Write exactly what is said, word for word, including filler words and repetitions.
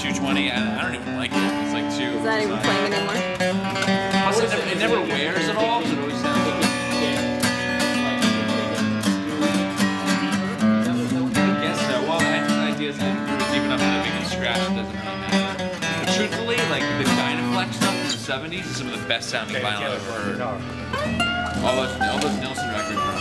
two twenty, and I don't even like it. It's like too. Is that even playing anymore? Plus, it never, it never wears at all. So it always sounds like it. I guess so. Well, I had this idea that deep enough that making scratch doesn't really matter. But truthfully, like the Dynaflex stuff from the seventies is some of the best sounding vinyl I've ever heard. All those, all those Nilsson records.